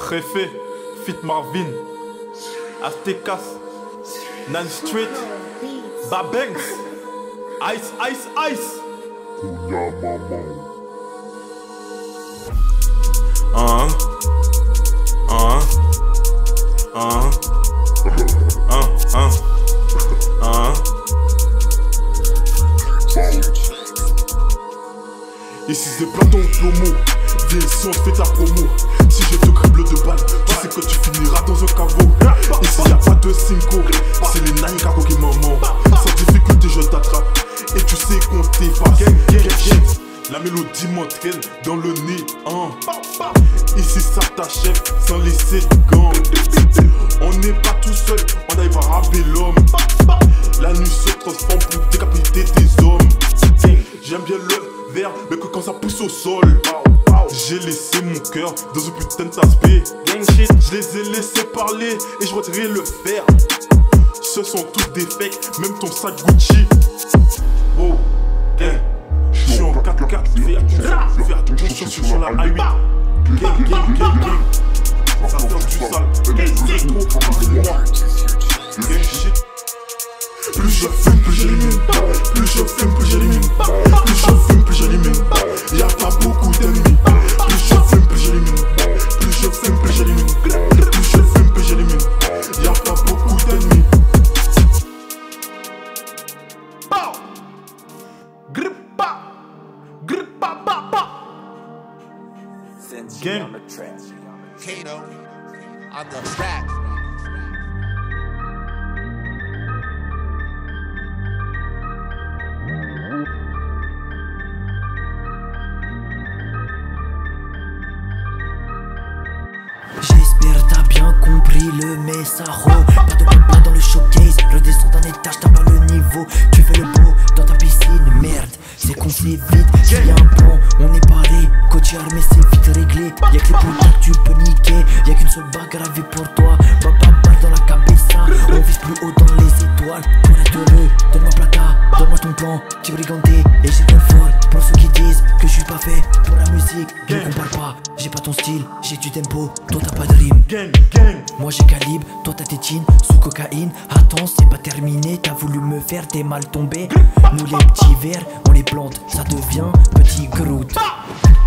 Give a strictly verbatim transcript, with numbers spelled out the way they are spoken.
Préfet, Fit Marvin, Aztecas, Nan Street, Babanks, Ice, Ice, Ice. Hein, hein, hein, hein, hein, hein. Ici c'est Platon Plomo. Viens ici on fait ta promo. Si je te crible de balles, tu sais que tu finiras dans un caveau. Ici y'a pas de cinco, c'est les nani kako qui maman. Sans difficulté je t'attrape et tu sais compter face. La mélodie m'entraîne dans le nez, hein. Ici ça t'achève sans laisser de gants. On n'est pas tout seul, on arrive à raber l'homme. La nuit se transforme pour décapiter des hommes. J'aime bien le verre, mais que quand ça pousse au sol. J'ai laissé mon cœur dans un putain de tasse B. Je les ai laissés parler et je voudrais le faire. Ce sont tous des fakes, même ton sac Gucci. Oh, gang. Je suis en quatre quatre, fais attention, fais attention sur la I huit. Gang, gang, gang, gang. Ça fait du sale, c'est trop pour moi. Gang shit. Plus je fume, plus j'élimine. Plus je fume, plus j'élimine. Plus je fume, plus j'élimine. Y'a pas beaucoup d'ennemis. Plus je fume, plus j'élimine. Plus je fume, plus j'élimine. Plus je fume, plus j'élimine. Y'a pas beaucoup d'ennemis. Grippa, grippa, pa, pa. Gang. Kano on the track. J'espère t'as bien compris le message. Pas de papa dans le showcase. Redescends d'un étage, t'as pas le niveau. Tu fais le beau dans ta piscine, merde. C'est qu'on s'est vite, s'il y a un plan, on est paré. Coach armé, c'est vite réglé. Y'a que les potas que tu peux niquer. Y'a qu'une seule bague gravée pour toi. Papa balle dans la cabeza. On vise plus haut dans les étoiles. Pour être heureux, donne-moi plata, donne-moi ton plan. J'ai brigandé et j'ai bien fort. Pour ceux qui disent que je suis pas fait pour la musique, ne compare pas. J'ai pas ton style, j'ai du tempo, toi t'as pas de rime. Gang, gang. Moi j'ai calibre, toi t'as tétine, sous cocaïne. Attends, c'est pas terminé, t'as voulu me faire, t'es mal tombé. Nous les petits verres, on les plante, ça devient petit Groot.